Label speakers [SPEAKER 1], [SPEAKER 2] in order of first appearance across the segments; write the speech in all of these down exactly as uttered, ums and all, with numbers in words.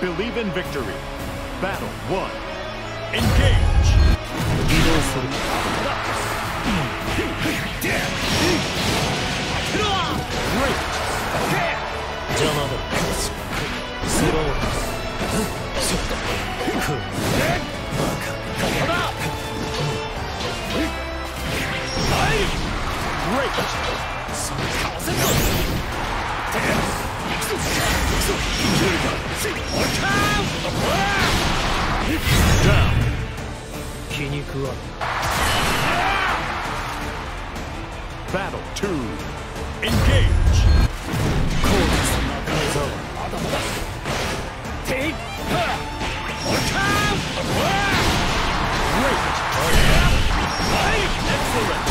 [SPEAKER 1] Believe in victory. Battle one. Engage. Down. Battle two. Engage. Take. Great. Excellent.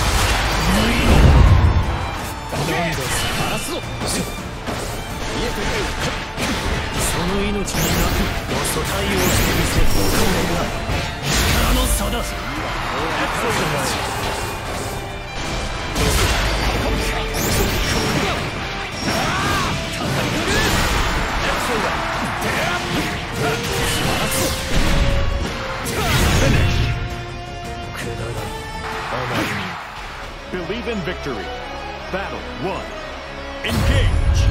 [SPEAKER 1] その命になくロスト対応してみせ、これが力の差だ。Believe in victory. Battle one. Engage.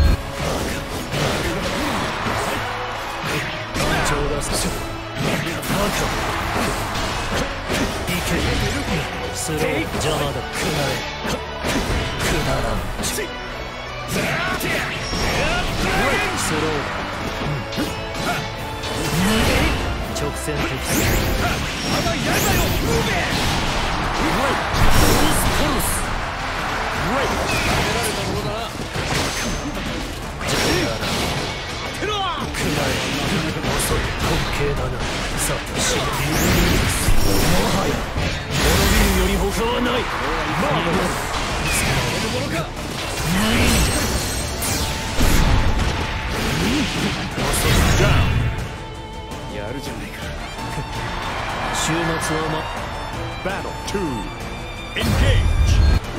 [SPEAKER 1] Battle two. Engage.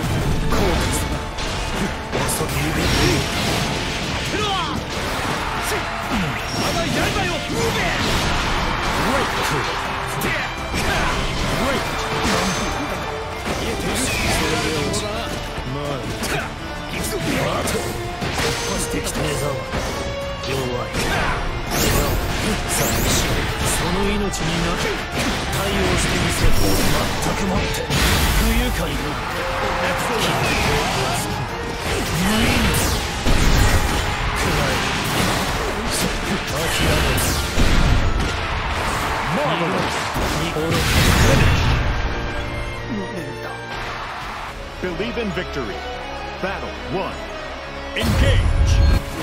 [SPEAKER 1] Believe in victory. Battle one. Engage.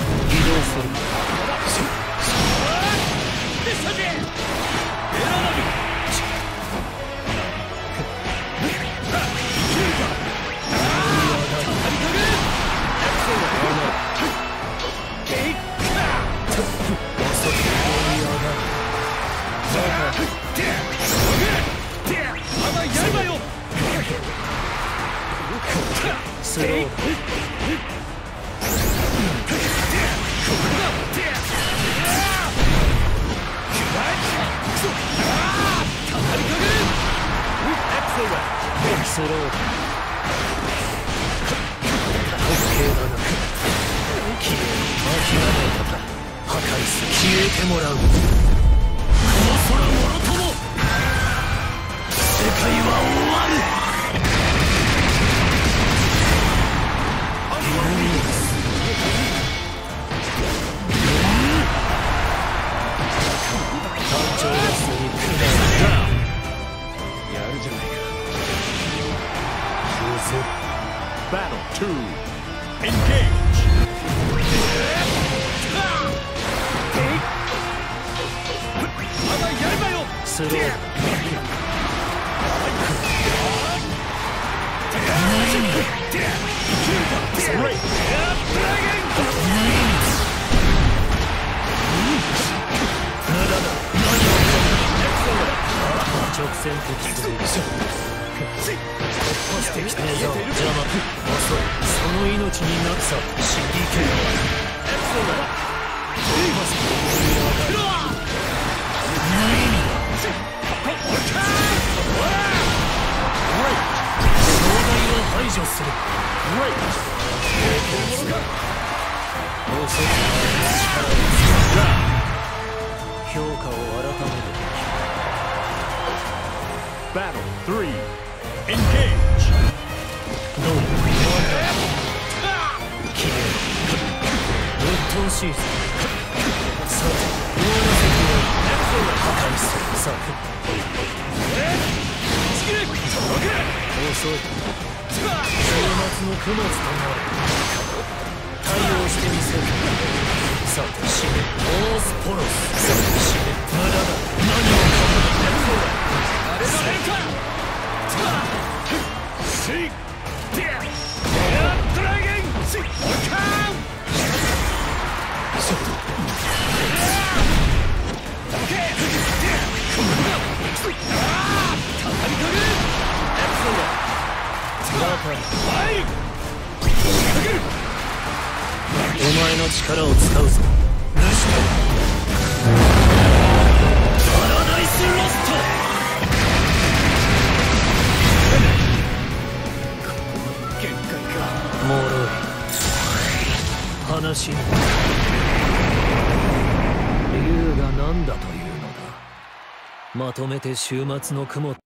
[SPEAKER 1] Battle two. Engage. Slow. Excellent. Battle three. Engage. どうもきれい鬱陶しいぞ。さて終わらせてやる。破壊する策遅い。週末の供物となる。対応してみせる。さて死ねオースポロス。さて死ね無駄だ。何を考えてる。あれだれかシーディアドラゲンシーカーンショットオッケーたまりかけエプソンだバカはいお前の力を使うぞ。ルシファーパラダイスロスト。限界か。脆い話に理由が何だというのだ。まとめて週末の雲